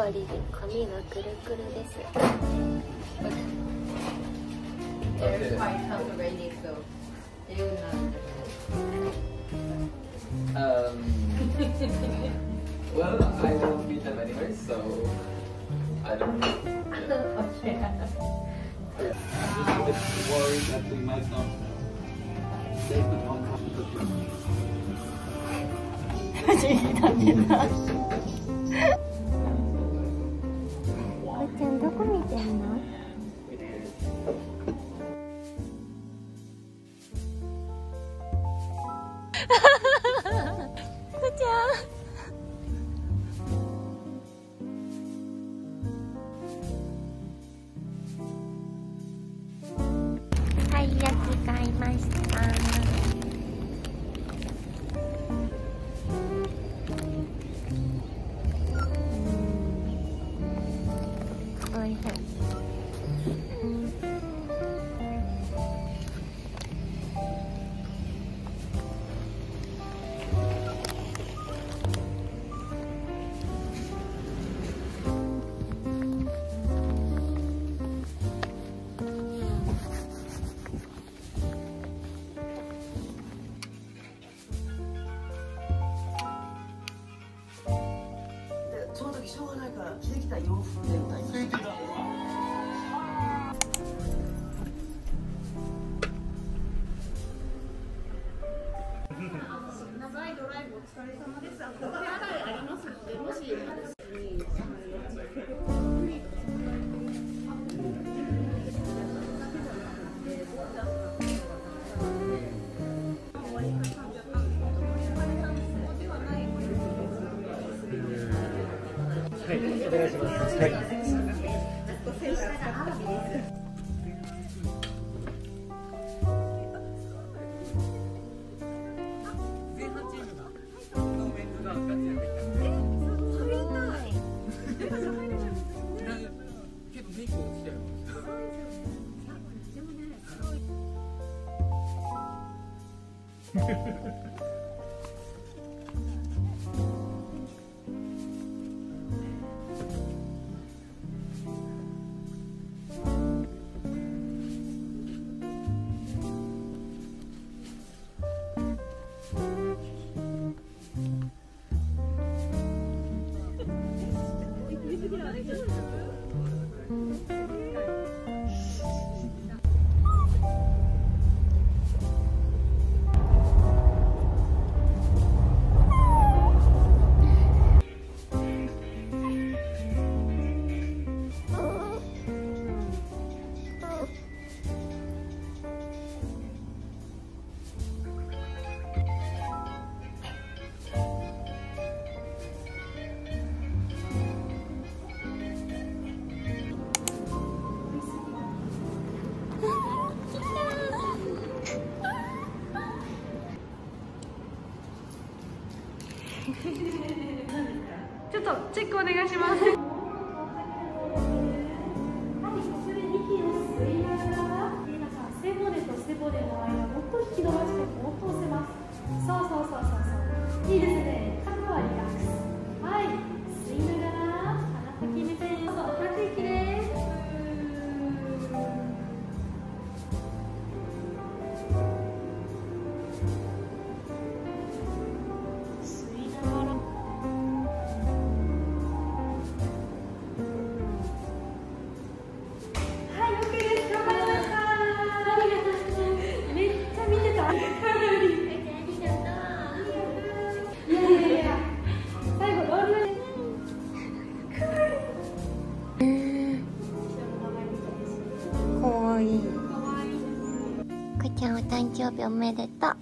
わりで髪がくるくるです。 Well, I don't meet them anyway, so I don't. Okay. I'm just a bit worried that we might not save the one competition. おちゃんどこ見てんの？ふちゃん。たい焼き買いました。おいしい。 その時しょうがないから着てきた洋服で歌いました。 長いドライブお疲れ様です。お手洗いありますので、もしはい、お願いします。はい。 ちょっとチェックお願いします。背骨と背骨の間もっと引き伸ばしてもっと押せます。そうそうそうそうそう。いいですね。肩はリラックス。はい。吸いながら鼻先目線。そうそう。吐く息です。 かちゃんお誕生日おめでとう。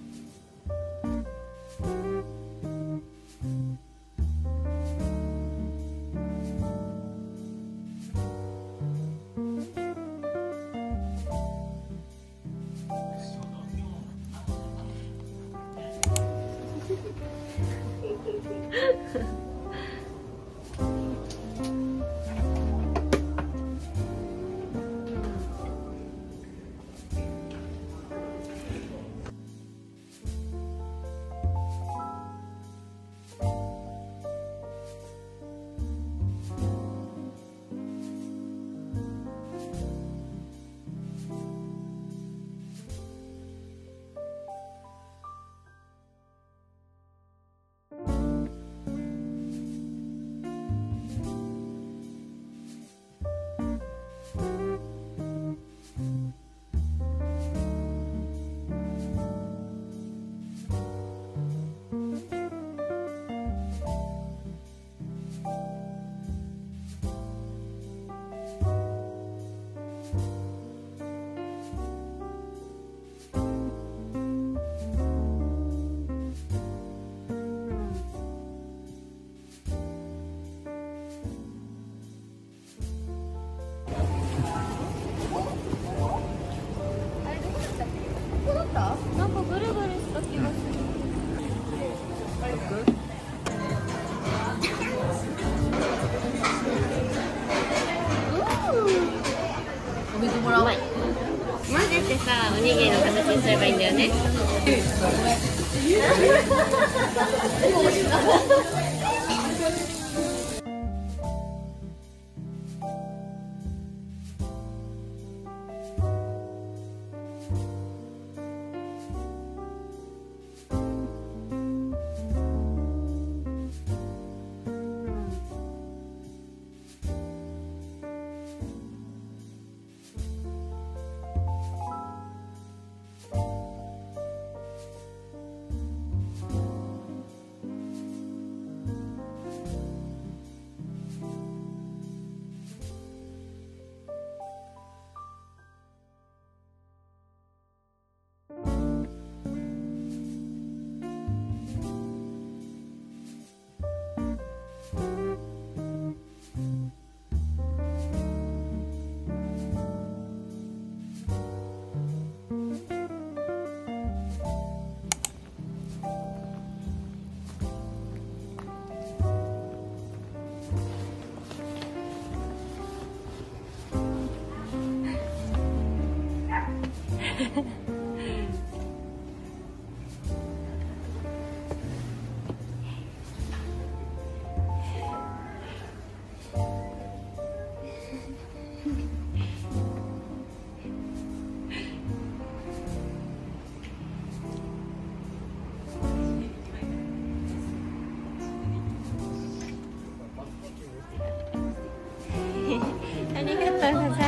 ありがとうございます。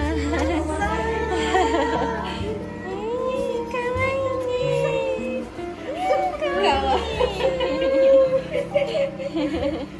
かわいいね。かわいい。